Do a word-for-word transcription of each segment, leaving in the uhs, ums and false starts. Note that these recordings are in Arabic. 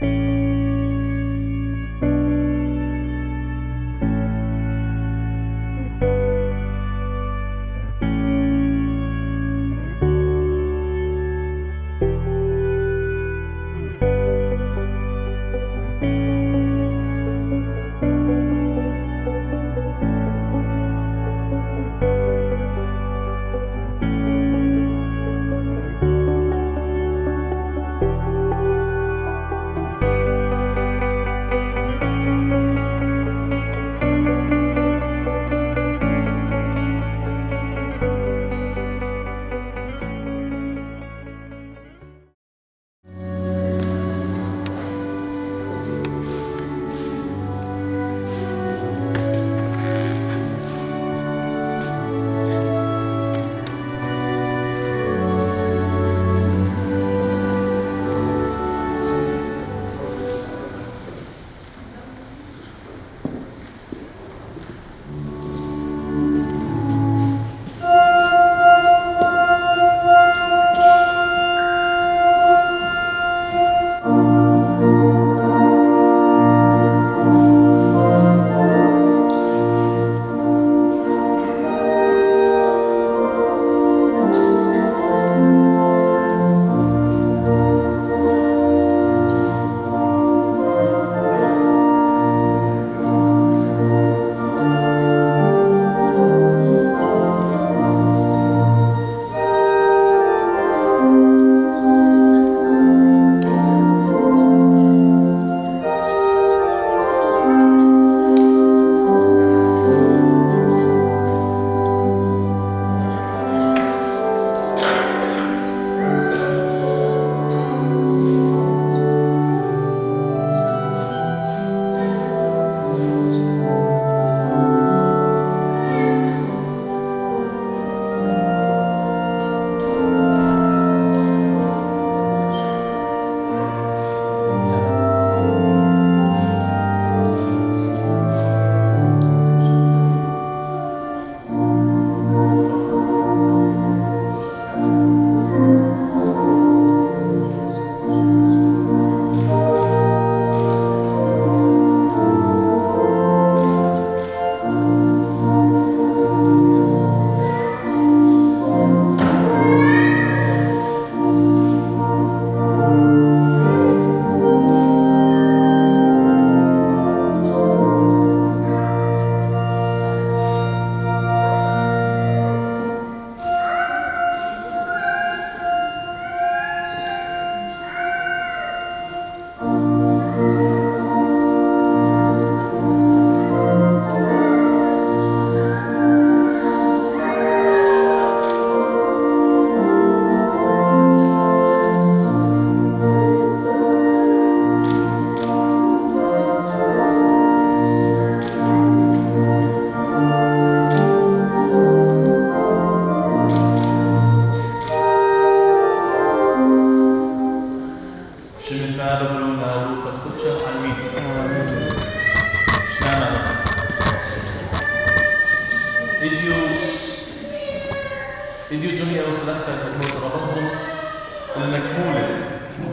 إديو جونيور خلفت الموت ربطمس المكمولة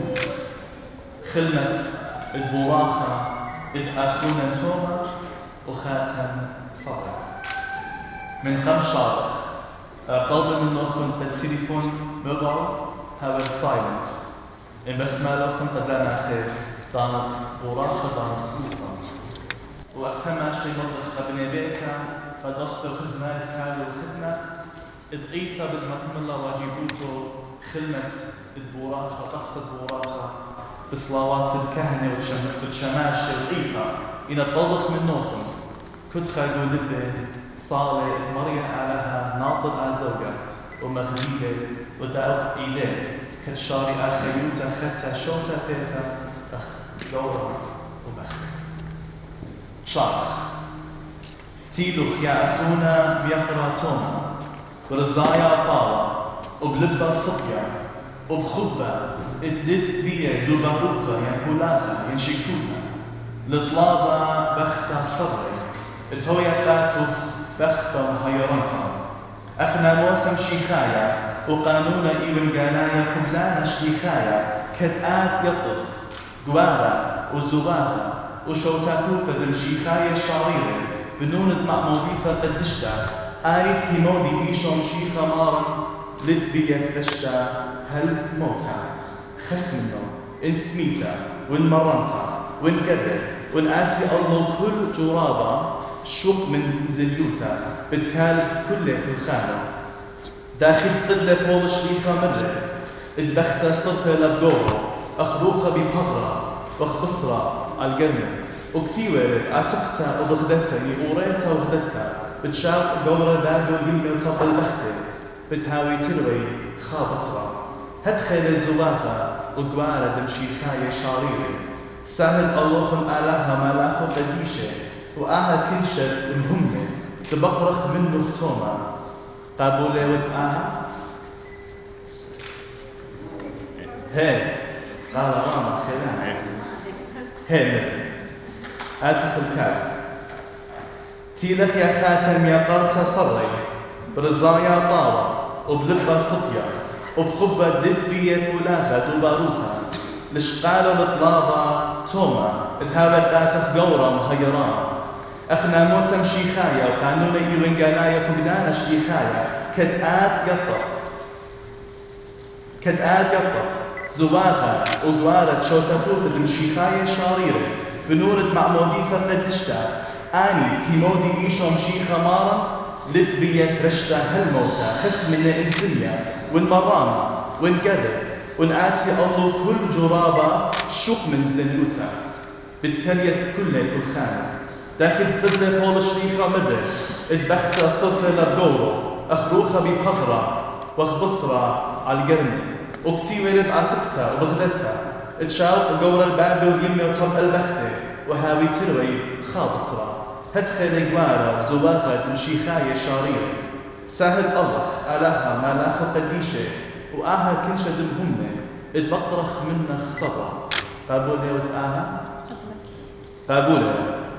خلمت البواخة إذ آخونا توما وخاتم صدر من قمشار طلب من أخونا بالتليفون مبعو هذا السايلنت إن بس ما لأخونا قدرنا خير دانت بواخة دانت سلطة وأختم شيء مطلق قبل بيتها فدست الخزنة التالي والخدمة إذ إيتا بزمكم الله واجبوتو خلمت البوراخة تقصد بوراخة بصلوات الكهنة والشماش الإيتا إن الطبخ من نوخم كنت خاقو لبه صالة مريح علىها ناطر عزوجة ومغليلة ودعوت إيديه كتشاري آخيوتا ختا شوتا بيتا تخ دورا وبخ شارخ تيلوخ يا أخونا بيقرا توما ورزايا طاوة وبلبا صبيا وبخبة اتلت بيا لبابوتا ينهولاخا ينشكوتا لطلابا بختا صبري اتهويا تاتوخ بختا هيرانتا اخنا موسم شيخايا وقانونا إلم قانايا كملانا شيخايا كتآت يطط قوارا وزواغا وشوتاكوفة بمشيخاية شعريرة بنونة مع موظيفة قدشتا آيد كيمودي بيشوم شيخة مارا لدبية رشتا هل موتا خسمنا إن سميتا وإن مرنتا وإن قدر وإن آتي الله كل جرابة شوق من زليوتا بتكالب كل الخانة داخل قدلة بول شريخة مرة اتبخت صرت لبقوره أخروخة ببهرة وخبصرة على القرنة وكتيوة اعتقتها وبغدتها يقوريتها وغدتها بتشاق قورة بابو يمي وطب البختة بتهاوي تروي خابصرة هدخل الزواغة وقوارة دمشي خاية شاريري سهل اللوخن آلاها مالاخو قديشة وآها كنشة مهمة تبقرخ منه ختومة قابولة وبآها هي قال راما خلال هي آتخ الكاب تيلخ يا خاتم يا قرطة صري برزايا طاوة وبلبة صبية وبخبة ددبية ولاخة وباروتها لشقالة لطلابة توما اتهابت آتخ قورة مهيران أخنا موسم شيخايا وقانون إيوانقانايا فقدانا شيخايا كدآت قطت كدآت قطت زواخة وقوارة شوتاكوثة بمشيخاية شاريرة بنورة مع موظيفة قدشتا آني كيمودي إيشوم شيخة مارا لتبية رشتا هالموتى خس من الإنسية والمرامة والقدر ونآتي الله كل جرابة شوق من زنيوتا بتكليت كل الخانة داخل بدلة بول شريخة مدر اتبختة صرفة لبقورو أخروخة ببهرة وخبصرة على القرن وكتيوة بعتقتها وبغدتها اتشاوق قورة الباب ويمي وطب البختة وهاوي تروي خابصرة هدخل قوارة زواغة مشيخاية شاريرة ساهد ألخ آلاها مالاخو قديشة وآها كنشة دمهمة اتبطرخ منها خصبة قابولة ودآها قابولة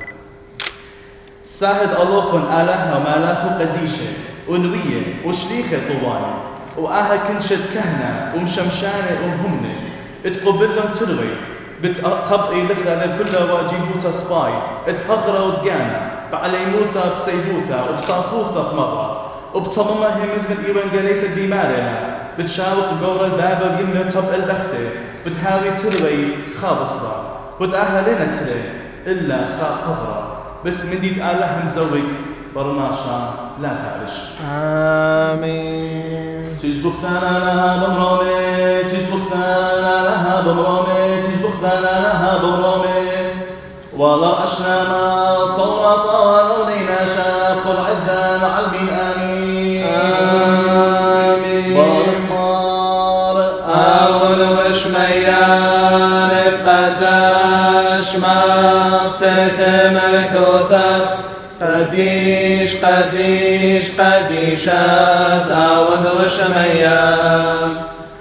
ساهد ألوخن آلاها مالاخو قديشة ونوية وشريخة طواني وآها كنشة كهنة ومشمشانة ومهمة اتقبلن تروي بتطبقي لخلة كلها واجيبوتا سباي اتهغرة وتقانا بعليموثا بسيبوثا وبصافوثا بمرة وبطممها همزمة إيوان قليتا بمارنا بتشاوق قورة البابا بيمنا طب البختة بتهاوي تروي خابصرة وتأهلنا تري إلا خاب هغرة بس من دي تقالها مزوج برناشا لا تعرش آمين تجبختنا لها بمرامي تجبختنا لها بمرامي تجبختنا لها بمرامي والله أشنا ما صورة طالونينا شاف العدة مع المين آمين آمين والخمار أول وشميان فقداش ما تتملك وثق قديش قديش قديشات أول وشميان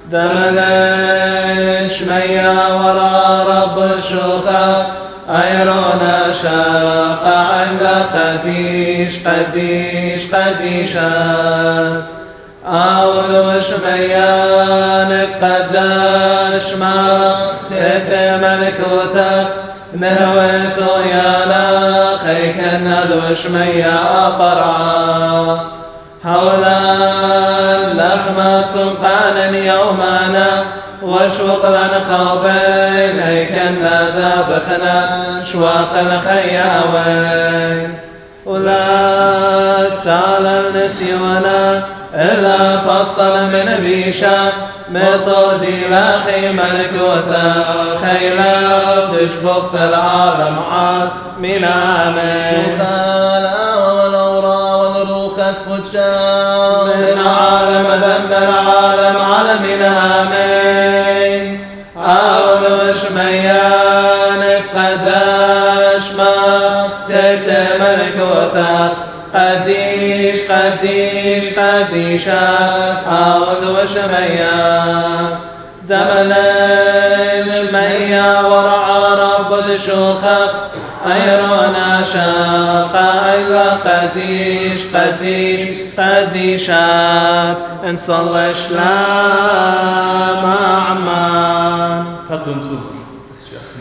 دمنش ميا ورا رب الشخخ أيرونا شاق على قديش قديش قديشات أول وشميان فقداش ما تتملك وثق نهوي صيانا خيك الندوش ميا برعا حولا لخمة سبحان يومنا وشوقنا خوبين هيكنا ذابخنا شواقنا خياوين ولا تعالى النسيونا إلا فصل من بيشا مطردي لا خيمة الكوثة خيلا تشبخت العالم عال من عامين شوخالا والأورا والروخة فتشا من عالم ذنب العالم عالم آمين أول شميان فقداش ما تتملك وثق قديش قديش قديشات أول وشميان دمنا شميا ورعى رب الشخخ أيرونا شاقا إلا قديش قديش قديشات إن صلى شلام أعمان تفضلوا انتم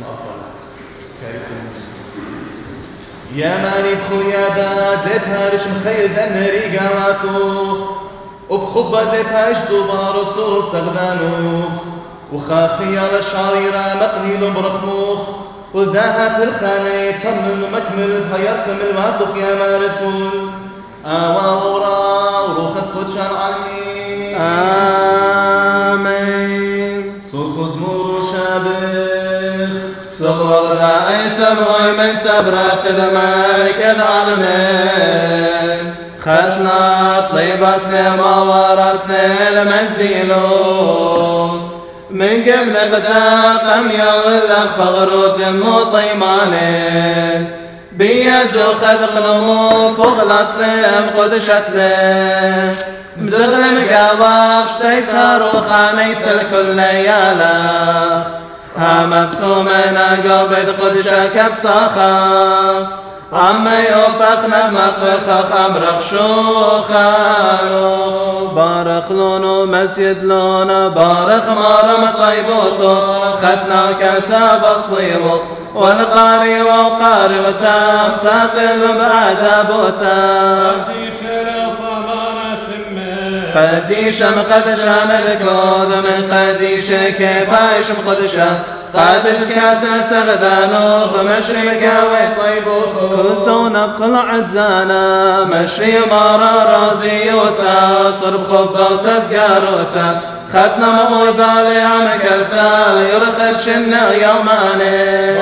يا ماني بخويا باد لبهارش مخيل دنري قواثوخ وبخبة لبهاش دوبار وصول سغدانوخ وخاخي على شعيرة مقنيل برخموخ وداها بالخانة يتمم مكمل بهيرثم الواثوخ يا مارد كل آوا ورا وروخت قدشان علمي آمين صوخ زمور شابخ صغر رأيت بغي من تبرات الملك العالمين خدنا طيبت لما ورت للمنزلون من قبل قتاقم يا ولخ بغروت مطيمانين بيد خذ قلموك وغلط لهم قدشت لهم مزغلم قواق شتيتار وخانيت الكل ليالخ ها مبسومنا قلبت قدشك بصخاخ عمي وبخنا مقخخ امرق شوخانو بارخ لونو مسجد لونو بارخ مارم طيبوثو خدنا كتاب الصيروخ والقاري وقاري وتام ساقل بعد بوتام قديش مقدشان الكود من قديش كيفايش مقدشان قادش كاسة سغدانوخ مشري قوي طيبوخ كل سونا بكل عدزانا مشري مارا رازيوتا صرب خبا وسسقاروتا خدنا مغودا لعمكلتا يرخد شنا يوماني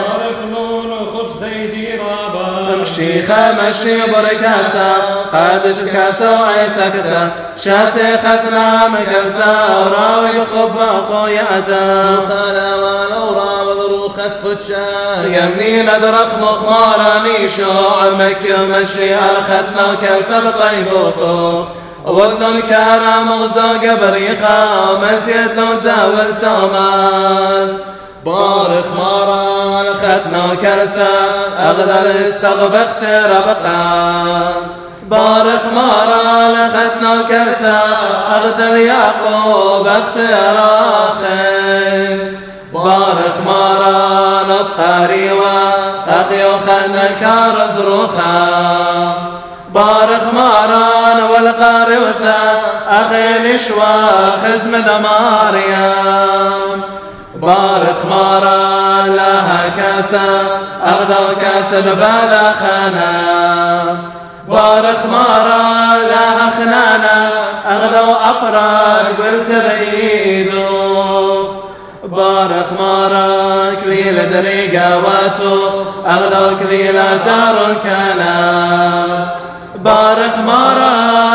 مشيخة مشي بركاتا قادش كاسة وعيسكتا شاتي خثنا مكلتا وراوي بخبا خوياتا شوخانا والورا والروخة فتشا يمني ندرخ مخماراني شوع المكي مشي أرخدنا وكلتا بطيبوثوخ وذن كارا مغزوق بريخا ومسيد لو تاول تامان بارخ ماران خدنا وكلتا أغدر استغبخت ربقان بارخ ماران خدنا وكلتا أغدر يعقوب اختراخين بارخ ماران بقاريوا أخي وخدنا كارز روخا بارخ ماران والقاريوتا أخي نشوى خزم دماريان بارخ مارا لها كاسة أغدى كاسة ببالا خانا بارخ مارا لها خنانا أغدى أقران قلت بعيدو بارخ مارا كليل دريقا واتو أغدى كليل دار كانا بارخ مارا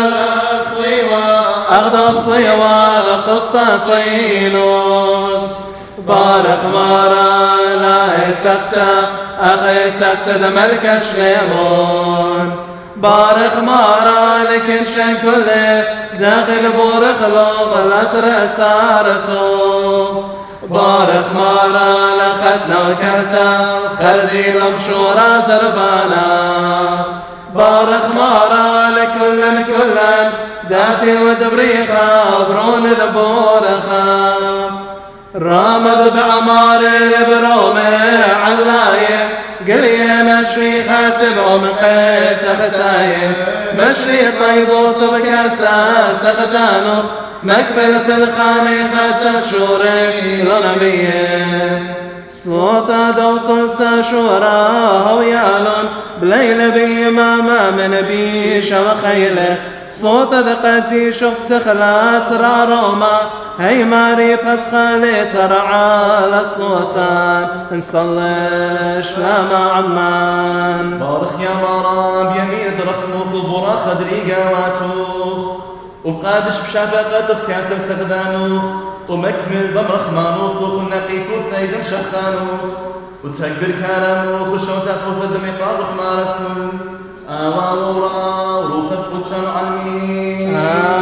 أغدى الصيوة لقسطنطينوس بارخ مارا لا سكتة أخي سكتة دملك شليمون بارخ مارا لكن شن كله داخل بورخ لوغ لا ترسارتو بارخ مارا لخدنا وكرتا خردي لمشورا زربانا بارخ مارا لكلن كلن داتي ودبريخا برون البورخا رامض بعمار برومي علايم قلينا الشيخات بعمقيت ختايم مشري طيبوث بكاسا سقتانوخ مكبل في الخاني خاتشا شوري لنبيه صوت دوطل ساشورا هويالون بليل بي ماما من بيش وخيله صوت ذقتي شقت خلات راروما هي ماري فتخلي ترعى الصوتان نصلش لما عمان بارخ يا مارا بيمين درخموخ برا خدري قواتوخ وبقادش بشابقة كاسر سغدانوخ ومكمل بمرخ مانوخ ونقي كوث ايدن شخانوخ وتكبر كلاموخ وشوتك وفد مقار خمارتكم آوا ورا وروخت قدشان علمي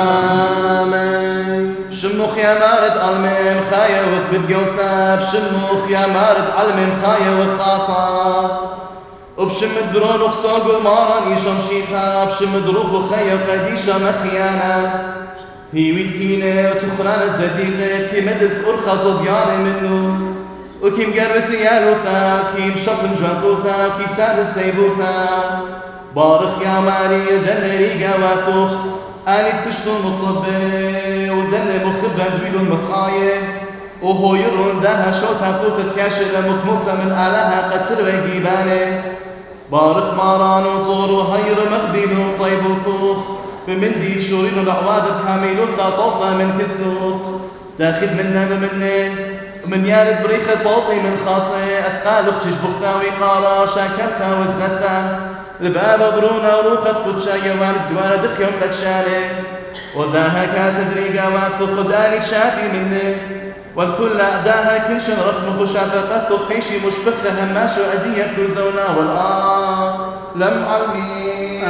آمين شموخ يا مارد علمي مخايا وخبت قوساب شموخ يا مارد علمي مخايا وخاصة وبشمد برون وخصوق الماران يشم شيخا بشمد روخ وخيا وقديشة مخيانة هي ويدكينة وتخرانة زديقة كي مدرس أرخى زضيانة منه وكيم قرس يالوثا كيم شطن جوانتوثا كي سال السيبوثا بارخ يا ماري دن ريقا واثوخ آني بشتو مطلب ودن مخبا دويدو المصايا وهو يرون داها شوتا كوثة كاشلة مكموتة من آلها قتل ويقيباني بارخ ماران وطور وهير مخدين وطيب وثوخ بمندي شورين العواد كامل وثاطوفة من كسلوخ داخل منا بمنين ومن يارد بريخة بوطي من خاصة أثقال اختش بختا وقارا شاكرتا وزنتا الباب برونا وروخة قدشا يوالد قوارا دخيوم قد شالي وداها كاس دريقا واثو خداني شاتي مني والكل أداها كنشن رخم خشافة قثو خيشي مشبكة هماشو أدية كوزونا والآن لم علمي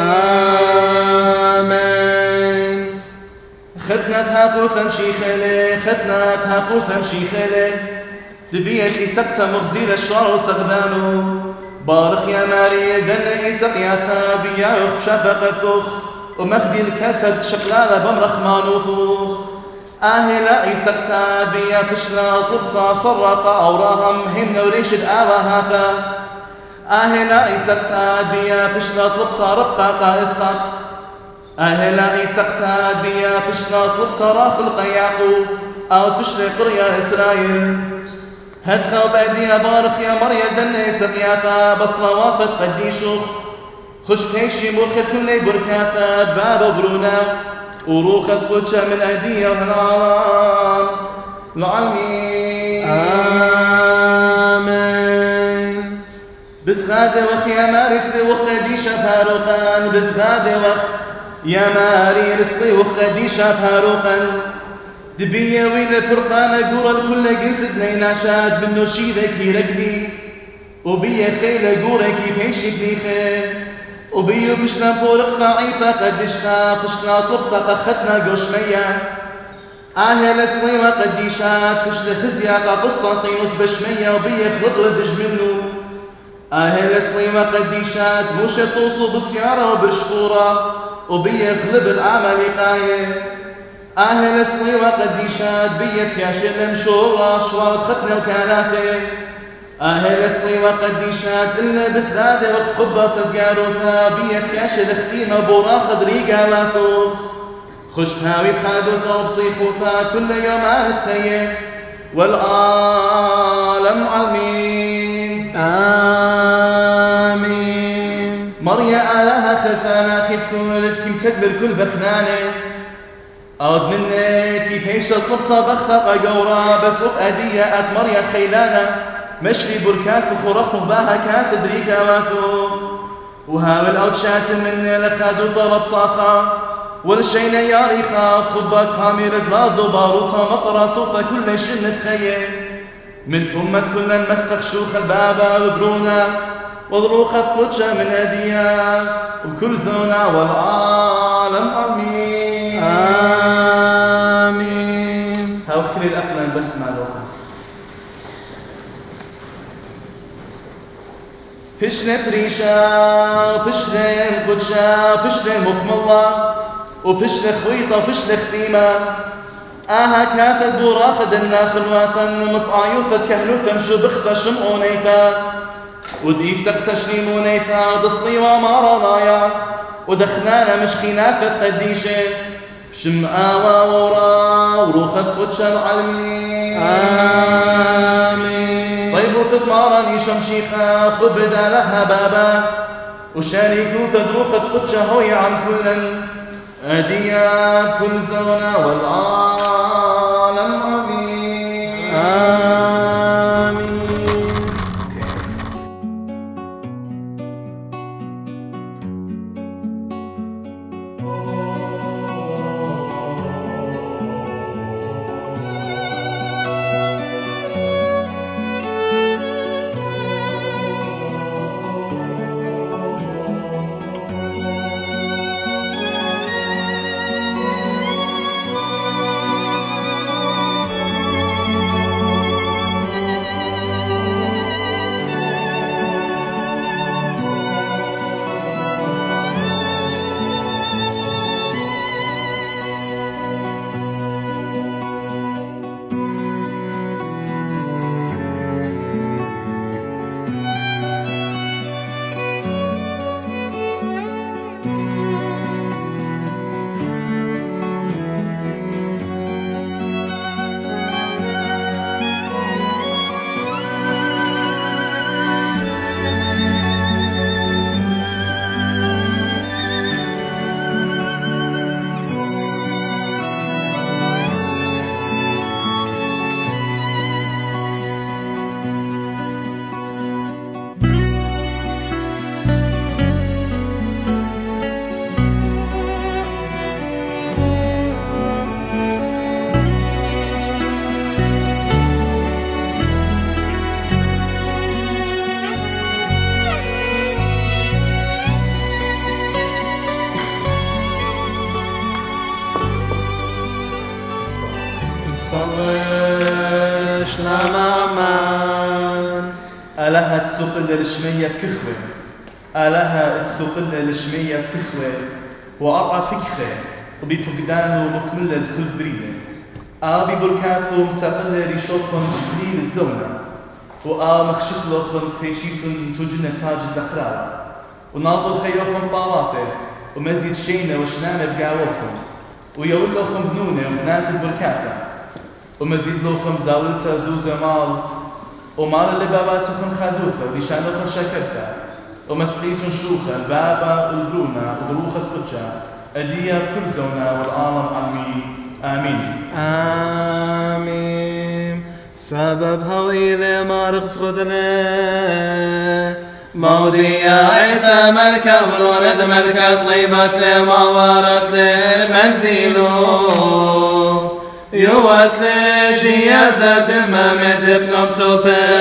آمين خدنتها قوثا شيخلي خدنتها قوثا شيخلي دبيتي سكتة مغزير الشعر وسغدانو بارخ يا ماري دن إيسق يا ثابي يا يخشافة قثوخ ومخدي الكثد شقلالة بمرخ مانوثوخ آهلا إيسق تابي يا بشنا طبطا صرقا أوراهم هم نوريشد آوى هاثا آهلا إيسق تابي يا بشنا طبطا ربطا إسقاق آهلا إيسق تابي يا بشنا طبطا راخل قياقو أو بشنا قرية إسرائيل هدخل بأدي يا بارخ يا مريم دن إيسق يا ثا بصلا وافت قديشوخ خش بيشي مرخد كل بركاثات بابا برونا وروخت قدشة من أيديا والعالم العالمين آمين بزغادة وخ يا ماري رسلي وخ قديشة بهاروقان بزغادة وخ يا ماري رسلي وخ قديشة بهاروقان دبية ويل برقانة قورا الكل قنسد نيناشاد منو شيدك يرقدي وبيا خيلة قورا كي بيشي بنيخي وبيو بشنا بورق ضعيفة قدشنا بشنا طبطة قختنا قشمية آهل سليمة قديشات بشنا خزيا قسطنطينوس بشمية وبيا خلط ردج منو آهل سليمة قديشات موشة توصو بسيارة وبشقورة وبيا غلب العمالقاية آهل سليمة قديشات بيا كاشل مشورة شوارد ختنا وكالافة آهل سليمة قديشات إلا بسدادة وقت خبا سزقاروثا بيا كاشل اختيمة بوراخ دريقا واثوخ خشتهاوي بخادوثا وبصيخوثا كل يوم عاد تخيل والعالم علمين آمين مريا آلها خلفانا خيف كل كي تكبر كل بخنانة أود منك كيف هيش الطبطة بخطة قورا بس وق أدية أت مريا خيلانا مشري بركات وخرق مغباها كاس دريكا واثوخ وهاول أود شات مني لخادو ضرب صاخا والشينا ياريخا خبا كامير دراد وباروتا مطرة صوفة كل شن تخيل من أمة كلنا مسخ شوخ البابا وبرونا وضروخة قدشة من أدية وكل زونا والعالم آمين آمين هاو كل الأقلام بس مع الوفا بشنا بريشا بشنا قدشة بشنا مكملة وبشنا خويطة بشنا خثيمة آها كاسة بوراخة دناخل واثن مصعيوفة كهلوفة مشو بخفة شمعو نيفا وديسك تشريم نيفا ضصلي ومارالايا ودخنانا مش خنافة قديشة شمعا وورا وروخة قدشة العالمين آمين طيب وثمارا نيشم شيخا خبدا لها بابا وشاركوا ثدروخة قدشة هوي عن كل أديات كل زونا والعالم آمين آمين آلها تسوق الشمية بكخوة آلها تسوق الشمية بكخوة وأرعى بكخة وبيبقدانو مكملة الكل بريدة آبي بركاثو مساقلة ريشوخن بليل الزونة وآ مخشخلوخن بيشيتن توجن تاج الدخراوة وناظر خيوخن طوافة ومزيد شينة وشنامة بقاوخن ويولوخن بنونة وبنات البركاثة ومزيد لوخن بداولتا زوزة مال ومال اللي باباتوخن خادوثة وليشانوخن شاكرثة ومسقيتن شوخة البابا والبرونة وبروخة قدشة أدية كل زونة والعالم عالمين آمين آمين سبب هويلي مارغز غدلي مودية عيتا ملكة ولولد ملكة طليبت لي ما ورت لي المنزيلو يوت لي جيازة ممد بنبتو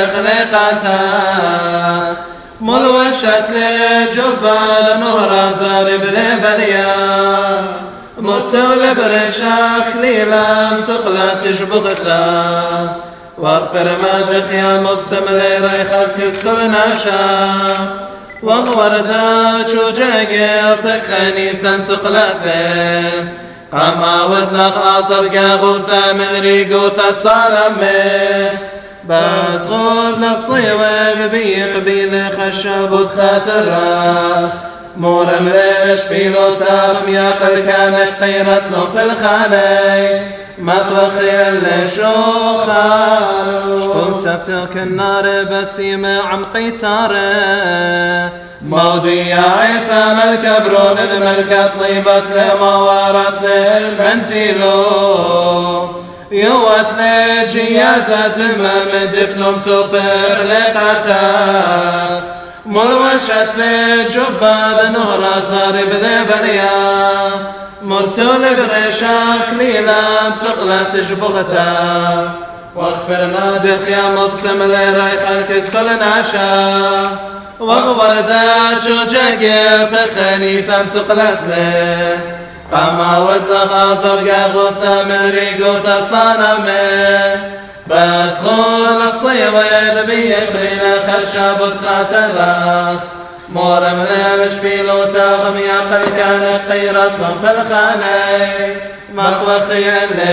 بخليقتك ملوشت لي جبال نهر زارب لي بليان متول برشاك ليلام سقلا تجبغتا واخبر ما تخيا مبسم لي ريخك كل ناشا وغوردا شوجاقي بخاني سن سقلات لي قاما ودلخ عصر قاغوثا من ريقوثا صارمي بس غول للصيوة بيقبيل خشب وتخاتراخ مور مريش بيلوتا مياقل كانت خيرت له بالخاني مطبخي اللي شوخا شكون تفيك النار بسيمة عم قيتاري مودية عيتا ملكة برون الملكة طليبت لما وارت للمنزيلو يوت لي جيازة ممد بنمتو بخليقتك ملوشت لي جبال نهر زارب ذي بليا مرتول بريشاك ليلام سقلة تجبغتا واخبر ما دخيا مبسم لي رايخ الكس كل نعشا وغوردات شوجاقي بخنيسان سقلت لي قاما ودلغا زرقا غوثا من ريقوثا صانمي بس غول الصيوة بيقبرنا خشب وتخاتراخ مور من الشبيلو تاغم يعقل كان قيرت لهم بالخاني مطبخي اللي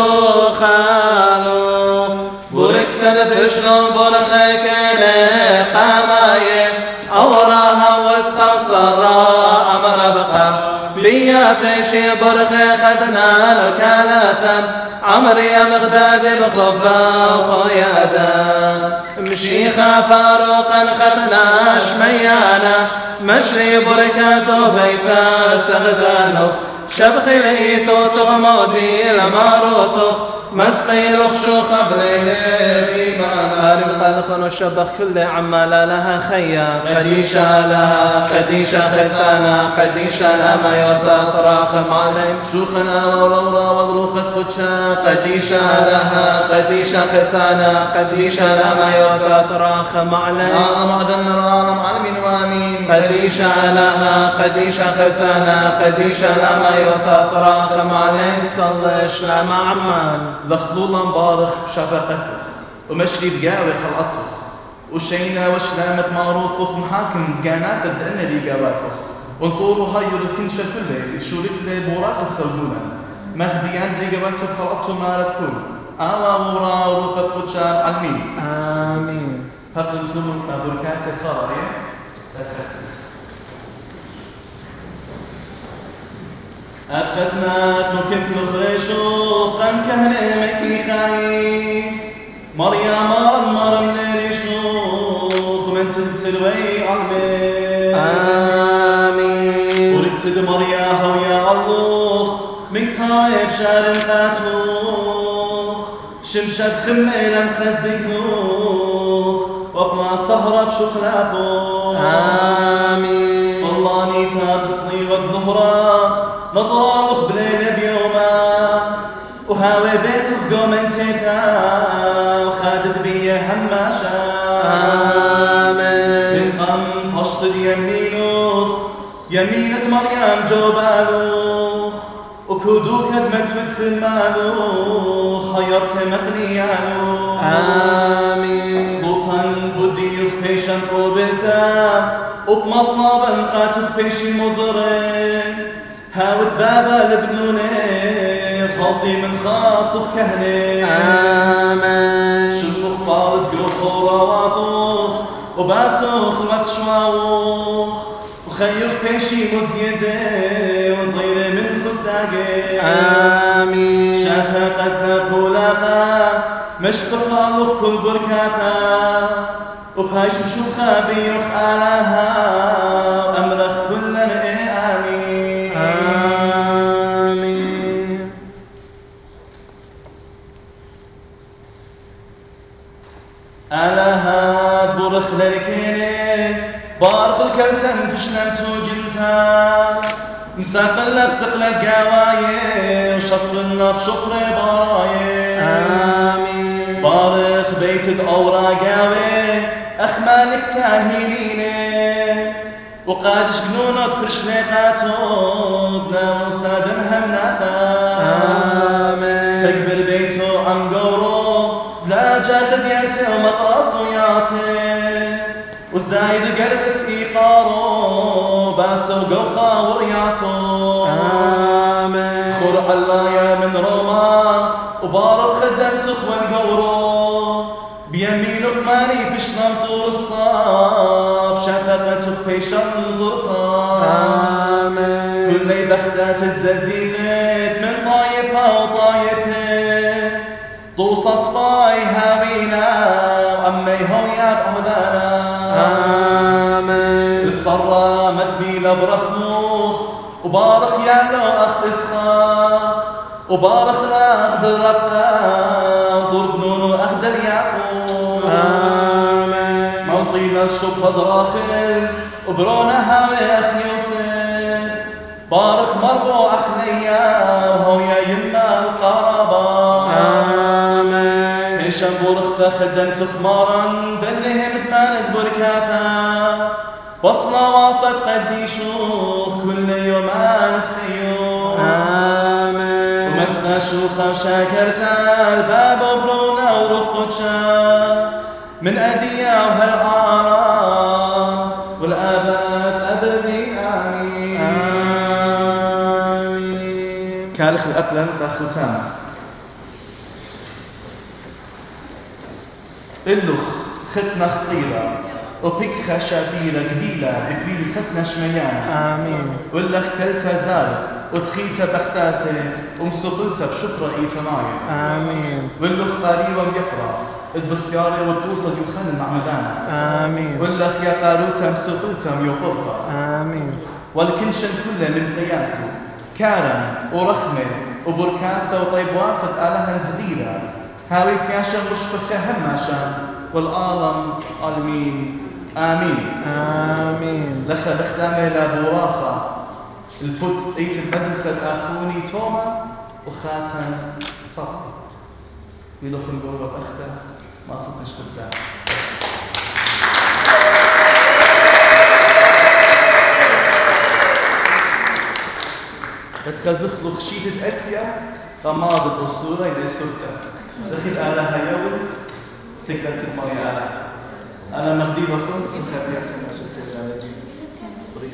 شوخالو بوركت البشرو بورخي كيني قاماي أوراها وسخة صراء أمر بقى بيا بيشي برخي خذنا الوكالة عمري مغداد بخبا وخوياتا مشيخة فاروقا خذنا شميانا مشري بركاتو بيتا سغدانو شبخي ليثو تغمودي لماروثو مسقي لخشوخ بليل بإيمان غارب قلخن والشبخ كل عمالا لها خيا قديشا لها قديشا خثانا قديشا لما يوثى طراخ معلم شوخنا ورورا وضروخ قدشا قديشا لها قديشا خثانا قديشا لما يوثى طراخ معلم عالم عدن العالم عالمين وامين قديشا لها قديشا خثانا قديشا لما يوثى طراخ معلم صلش لما عمان ذخلولا بارخ شفقته ومشري بقاوي خلقته وشينا وشلامة معروفه محاكم قانات الدقنة لي قوافخ وانطوروا هاي الكنشة كله الشورك لي بوراقة سودونا مخديان لي قوافته خلقته مالت كل آلا ورا وروخة قدشان علمين آمين هقل نزوم بركات خارية أفقدنا نكت نخرشوخ قم كهنة مكي خايف مريم المرم لرشوخ من تبتلوي علمي آمين وركتد مريا هويا علوخ مكتايب شارم قاتوخ شمشت خمي لم خزدك نوخ وابنا صهرة بشخلابوخ آمين الله نيتا تصني والظهرة مطارخ بليلة بيوما وهاوي بيتك قوم انتيتا وخادد بيه هماشا آمين بنقم طشت اليمينوخ يمينة مريم جوبالوخ وكودوك هدمت وتسمالوخ خيرت مقنيانوخ آمين سلطان بودي بيشن قوبلتا وبمطنبا قاتف بيشي مضرين هاود بابا لبنوني بغضي من خاص وكهني آمين شلوخ طالب قوخ وروافوخ وباسوخ ومثشواوخ وخيوخ بيشي مزيدي وطيري من خزداقي آمين شابها قد بولاثا مش بخالوخ كل بركاثا وبهاي شمشوخا بيوخ آلاها وأمرخ كلنا آمين آمين آلاها برخ للكيني بارخ الكلتن بشنم توجنتا مساق اللبس قلت قوايه وشطر النب شطر بايه آمين بارخ بيت الأوراقاوي أخمالك تاهيليني وقادش قنونت برشنيقاتو بلا وسادم همناثا آمين تكبر بيتو عم قورو بلا جات دياته ومقراصوياته والزايد قربس إيقارو باسو قوخا ورياتو آمين خرع اللايا من روما وبارك خدمت اخوان قورو بيمين اخماني بشنم طول الصاب شفقت اخبيشن ضرطا آمين كل بختات تزديدت من طايبها وطايبها طوس اصفاي هابينا وعمي هويا بعهدانا آمين الصرا مدبيلة برخموخ وبارخ يالو أخ إسحاق وبارخ لأخذ الرقا وضرب نونو أخذ اليعقوب آمين موطينا الشبه دراخل وبرونا هاوي أخ يوسف بارخ مربو أخ ليا وهو يا يما القرابة آمين هشام برخ خدمت خمارا بلهم زمان بركاثا وصنا وافت قدي شوخ كل يومان تخيوخ آمين ومسنا شوخا وشاكرتا الباب وبرونا وروح قدشا من أديا وهالعارة والآباد أبدي آمين آمين كالخ الأقلن كختام اللخ ختنا خطيرة وبكخة شابيرة قديلة بكليل ختنا شميان آمين ولا خكلتها زال ودخيتها بختاتي ومسقلتها بشطرة إيتماي آمين واللخ قاريوة بيقرأ البسيارة والبوصة يخان المعمدان آمين ولا خيا قاروتها مسقلتها ميوقوتها آمين والكنشن كله من قياسه كارم ورخمة وبركاثة وطيبوافة آلها زغيرة هاوي كاشا مشبكة هماشا والآلم آلمين آمين آمين لخا لختامي لابوراخة البوت ايت المدخل آخوني توما وخاتم صف يلخن قوة بأخته ما صدق نشبك ذا بتخزخ لخشيت الأتيا رماد الأصولة إلى سلطة دخل آلها يوم تكلت المري آلها أنا مخدي بخون وخبيرت ما شفت على جيب بريخ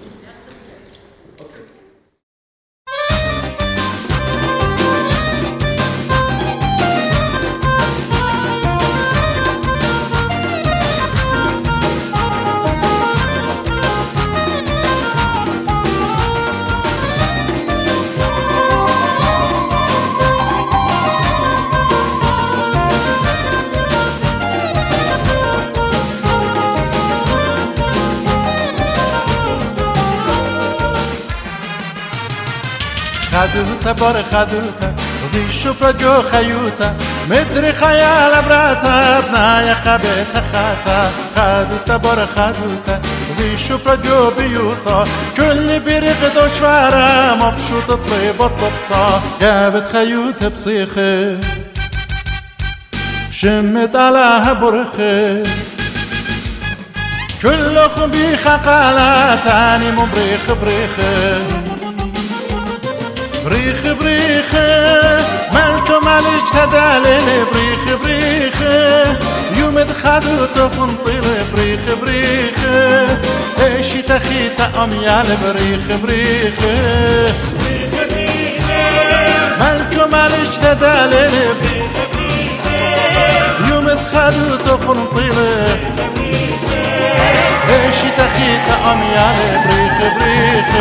خدوتا بار خدوتا زي شبرا جو خيوتا مدري خيال براتا بنايا خبيتا خاتا خدوتا بار خدوتا زي شبرا جو بيوتا كل بريق دوشوارا مبشوط طيبة طلبتا جابت خيوتا بصيخي شمت علىها برخي كل خبيخة قالا تاني مبريخ بريخي بريخ بريخ ملك ملك تدلل بريخ بريخ يوم دخلوا تخنطير بريخ بريخ ايش تخيت اميال بريخ بريخ ملك ملك تدلل بريخ بريخ يوم دخلوا تخنطير ايش تخيت اميال بريخ بريخ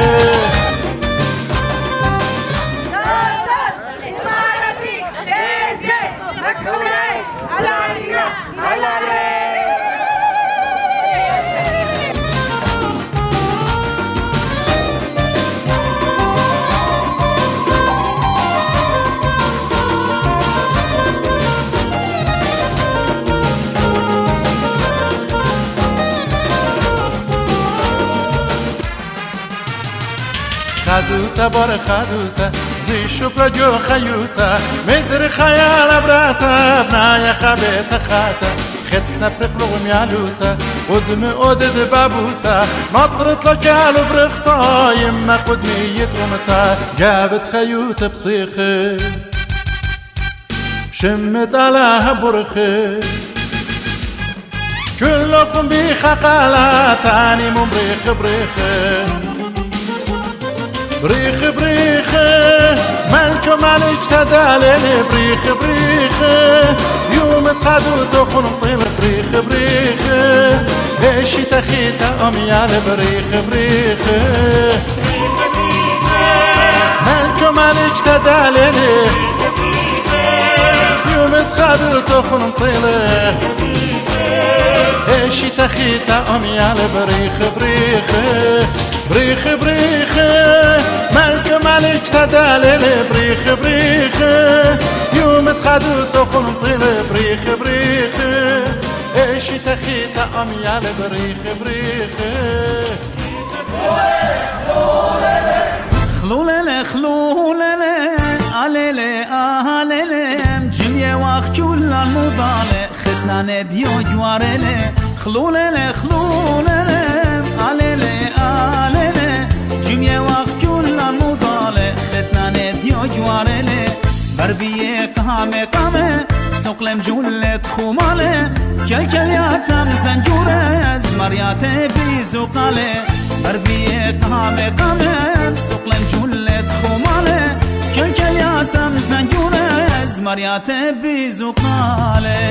خدوتا بار خدوتا زي شبرا جو خيوتا مدر خيال براتا بنايا خبيتا خاتا ختنا برقلو ميالوتا قدم قدد بابوتا نطرت لجالو برخطا يما قدمي يدومتا جابت خيوتا بصيخي شمت علىها برخي كلكم بخقالة تاني مبريخ بريخي بريخ بريخ ملك ملك تدلل بريخ بريخ يوم تخدو تخنطيل بريخ بريخ ايش تخيت اميال بريخ بريخ ملك ملك تدلل يوم تخدو تخنطيل ايش تخيت اميال بريخ بريخ بريخ بريخ ملك ملك تدلل بريخ بريخ يوم تخدو تخنطيل بريخ بريخ ايش تخيت اميال بريخ بريخ خلولele خلولele alele alele جمية وقت كل المضالة ختنا ديو جوارele خلولele خلولele alele alele جمية وقت كل المضالة ختنا ديو جوارele بربيه قامه قامه سقلم جولة خماله كل كلياتم زنجوره زمريات بيزوقاله بربيه قامه قامه سقلم جولة خماله كل كلياتم زنجوره زمريات بيزوقاله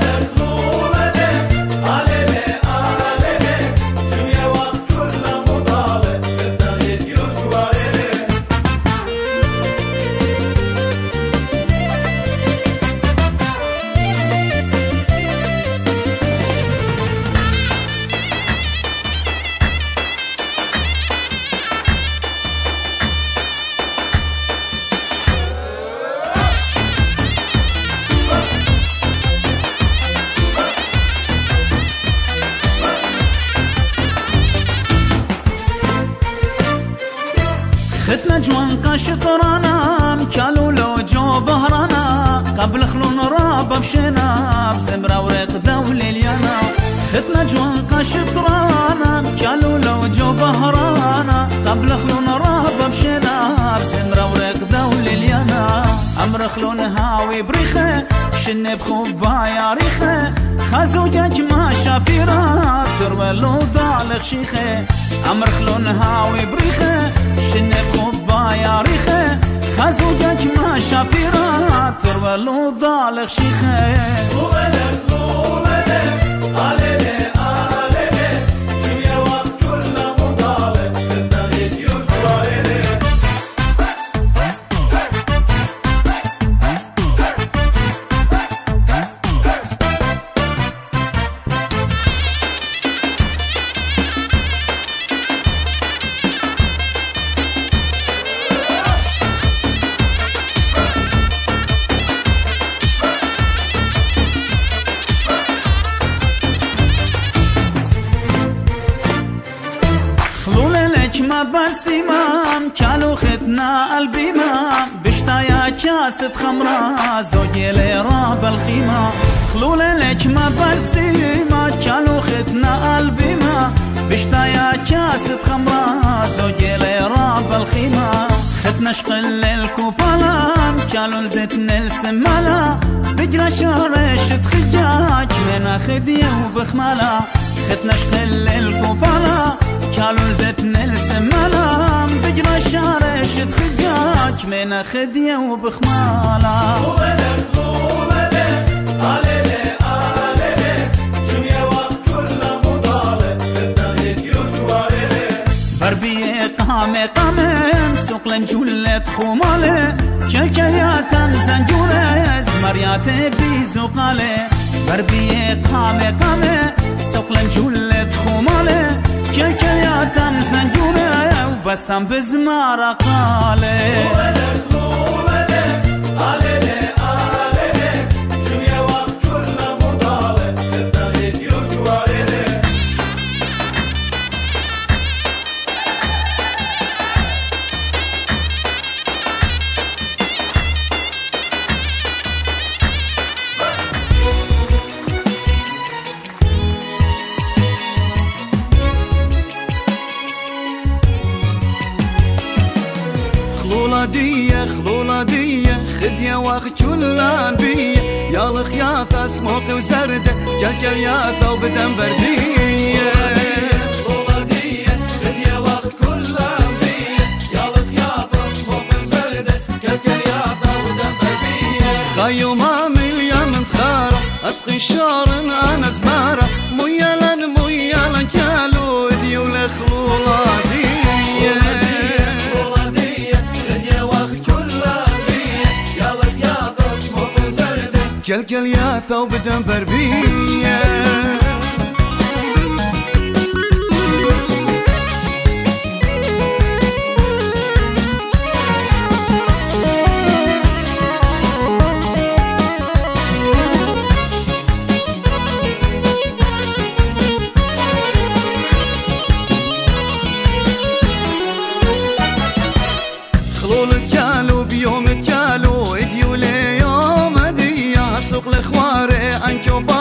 ختنا جوان قشطرانا كالو لو جو بهرانا قبل خلون راب بشنا بزمرة ورق دولي اليانا ختنا جوان قشطرانا كالو لو جو بهرانا قبل خلون راب بشنا بزمرة ورق دولي اليانا امر خلون هاوي بريخه شن بخوبا يا ريخه خازوجك ما شافيرا ترولو طالق شيخه امر خلون هاوي بريخه شن بخوبا يا ريخه خازوجك ما شافيرا ترولو طالق شيخه وملك وملك عليلي عليلي جميع وقت كلنا مطالب خدنا يديوك وعليلي ما بسيمام كالو ختنا قلبي ما بشتايا كاسة خمرة زوجي لي راب الخيمة خلول لك ما بسيما كالو ختنا قلبي ما بشتايا كاسة خمرة زوجي لي راب الخيمة ختنا شقل الكوبالام كالو لدتنا السمالا بقرا شارش تخجاج من خديه وبخمالا ختنا شقل الكوبالا كالو لدتنا السمالا بقرا شارش تخجاج من خديه وبخمالا وبلك وبلك عليلي عليلي جميع وقت كل مضالة ختنا يديوت واريلي بربيه قامي قامي سوق لنجولة خمالة كالكيات زنجورة زمريات بيزوقالة بربيه قامي قامي سوق لنجولة خمالة كالكيات زنجورة وبسام بزمارة قالة وبلك وبلك عليلي عليلي جميع وقت كل مضالة ختنا يديوت واريلي خلولادية خلولادية خذية واخ كلان بية يا الخياثة سموقي وزردة كالكل ياثة وبدن بردية خلولادية خذية واخ كلان بية يا الخياثة سموقي وزردة كالكل ياثة وبدن بردية خيو ما مليا من خارة اسقي شارن انا زمارة ميالن ميالن كالو ذيو لخلولادية كالكل يا ثوب دنبر بيه خلول الكالو بيوم الكالو اديو لي يوم سوق الخواري عنكو